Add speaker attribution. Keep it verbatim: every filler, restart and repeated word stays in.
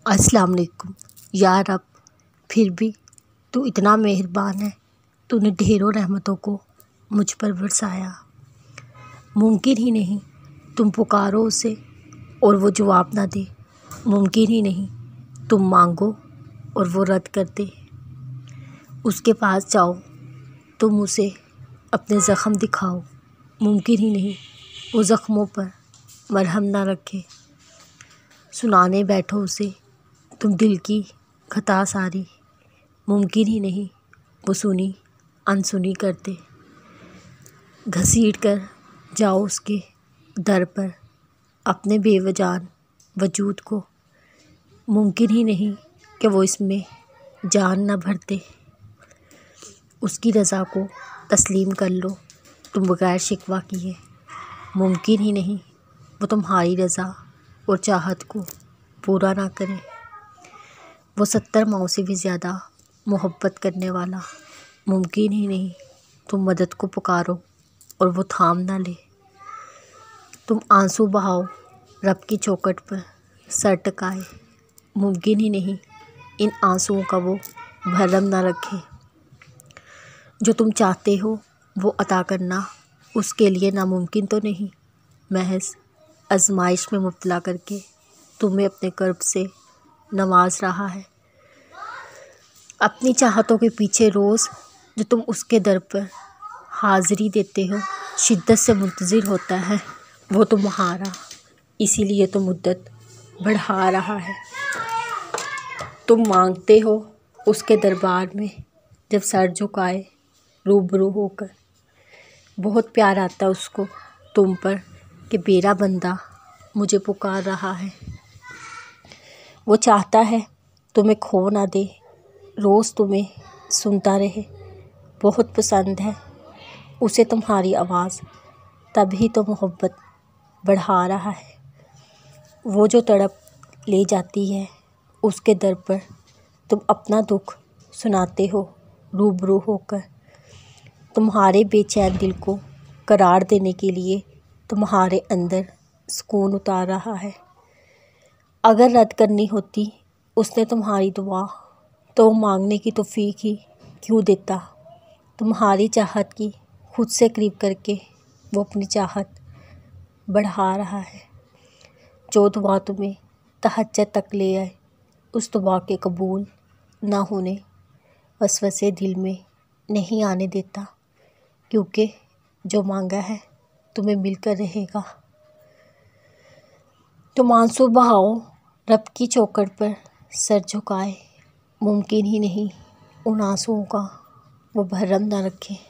Speaker 1: السلام علیکم۔ یا رب، پھر بھی تو اتنا مہربان ہے، تو نے ڈھیروں رحمتوں کو مجھ پر برسایا۔ ممکن ہی نہیں تم پکارو اسے اور وہ جواب نہ دے، ممکن ہی نہیں تم مانگو اور وہ رد کر دے۔ اس کے پاس جاؤ، تم اسے اپنے زخم دکھاؤ، ممکن ہی نہیں وہ زخموں پر مرہم نہ رکھے۔ سنانے بیٹھو اسے تم دل کی خطا ساری، ممکن ہی نہیں وہ سنی انسنی کر دے۔ گھسیٹ کر جاؤ اس کے در پر اپنے بے وجان وجود کو، ممکن ہی نہیں کہ وہ اس میں جان نہ بھر دے۔ اس کی رضا کو تسلیم کر لو تم بغیر شکوہ کیے، ممکن ہی نہیں وہ تمہاری رضا اور چاہت کو پورا نہ کرے۔ وہ ستر ماؤں سے بھی زیادہ محبت کرنے والا، ممکن ہی نہیں تم مدد کو پکارو اور وہ تھام نہ لے۔ تم آنسو بہاؤ رب کی چوکھٹ پر سر ٹکائے، ممکن ہی نہیں ان آنسوؤں کا وہ بھرم نہ رکھے۔ جو تم چاہتے ہو وہ عطا کرنا اس کے لیے ناممکن تو نہیں، محض آزمائش میں مبتلا کر کے تمہیں اپنے کرب سے نواز رہا ہے۔ اپنی چاہتوں کے پیچھے روز جو تم اس کے در پر حاضری دیتے ہو شدت سے منتظر ہوتا ہے وہ تمہارا، اسی لیے تو مدت بڑھا رہا ہے۔ تم مانگتے ہو اس کے دربار میں جب سر جھکائے روبرو ہو کر، بہت پیار آتا ہے اس کو تم پر کہ میرا بندہ مجھے پکار رہا ہے۔ وہ چاہتا ہے تمہیں کھو نہ دے، روز تمہیں سنتا رہے، بہت پسند ہے اسے تمہاری آواز، تبھی تو محبت بڑھا رہا ہے۔ وہ جو تڑپ لے جاتی ہے اس کے در پر تم اپنا دکھ سناتے ہو روبرو ہو کر، تمہارے بے چین دل کو قرار دینے کے لیے تمہارے اندر سکون اتار رہا ہے۔ اگر رد کرنی ہوتی اس نے تمہاری دعا تو مانگنے کی توفیق ہی کیوں دیتا۔ تمہاری چاہت کی خود سے قریب کر کے وہ اپنی چاہت بڑھا رہا ہے۔ جو دعا تمہیں تہجد تک لے آئے اس دعا کے قبول نہ ہونے وسوسے دل میں نہیں آنے دیتا، کیونکہ جو مانگا ہے تمہیں مل کر رہے گا۔ تم آنسو بہاؤ رب کی چوکھٹ پر سر جھکائے، ممکن ہی نہیں ان آنسوؤں کا وہ بھرم نہ رکھے۔